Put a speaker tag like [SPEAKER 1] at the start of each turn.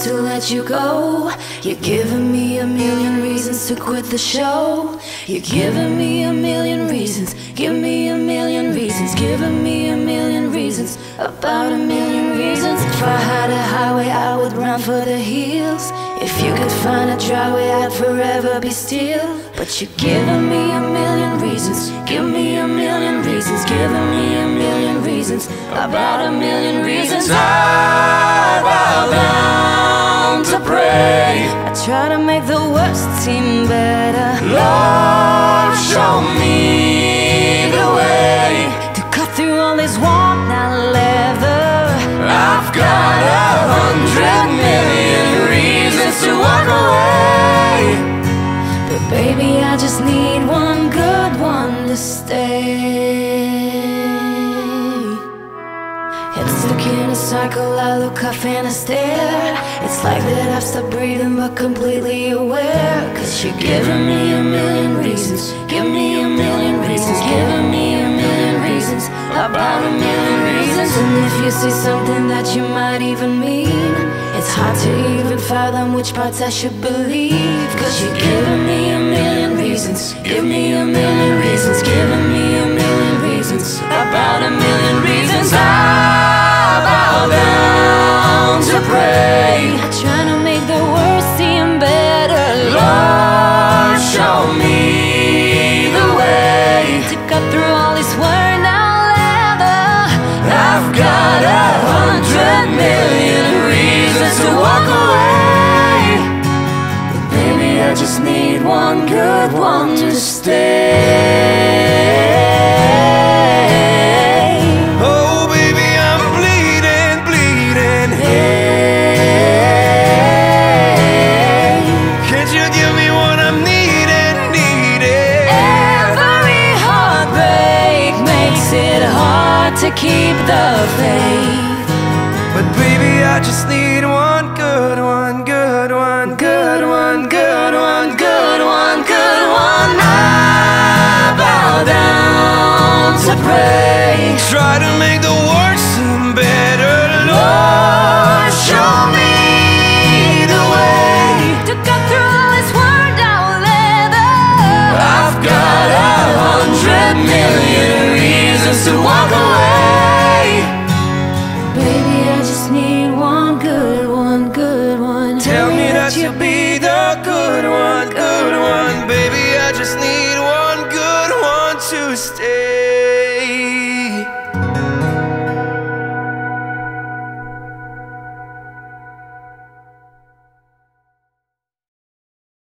[SPEAKER 1] reasons to let you go. You're giving me a million reasons to quit the show. You're giving me a million reasons. Give me a million reasons. Giving me a million reasons. About a million reasons. If I had a highway, I would run for the hills. If you could find a dry way, I'd forever be still. But you're giving me a million reasons. Give me a million reasons. Giving me a million reasons. About a million reasons.
[SPEAKER 2] I bow down to pray.
[SPEAKER 1] I try to make the worst seem better.
[SPEAKER 2] Lord, show me the way
[SPEAKER 1] to cut through all this worn out leather.
[SPEAKER 2] I've got 100 million reasons to walk away.
[SPEAKER 1] But baby, I just need one good one to stay. Head stuck in a circle, I look up and I stare. It's like that I've stopped breathing but completely aware. Cause you're giving me a million reasons. Give me a million reasons. Giving me a million reasons. About a million reasons. And if you see something that you might even mean, it's hard to even fathom which parts I should believe. Cause you're giving me a million reasons. Give me a million reasons. Giving me a million reasons. About a million reasons.
[SPEAKER 2] I bow down to pray.
[SPEAKER 1] I try to make the worst seem better.
[SPEAKER 2] Lord, show me the way
[SPEAKER 1] to cut through all this worn out leather.
[SPEAKER 2] I've got 100 million reasons to walk away.
[SPEAKER 1] But baby, I just need one good one to stay.
[SPEAKER 2] Oh baby, I'm bleeding, bleeding.
[SPEAKER 1] Hey,
[SPEAKER 2] can't you give me what I'm needing, needing?
[SPEAKER 1] every heartbreak makes it hard to keep the faith.
[SPEAKER 2] But baby, I just need one good one, good one, good one, good one, good one, good one. I bow down to pray. Try to make the worst seem better. Lord, show me the way
[SPEAKER 1] To cut through all this worn out leather.
[SPEAKER 2] I've got 100 million reasons to walk away.
[SPEAKER 1] Baby, I just need one good one, good one.
[SPEAKER 2] Tell me that you'll be the good one, good one. Baby, I just need one good one to stay.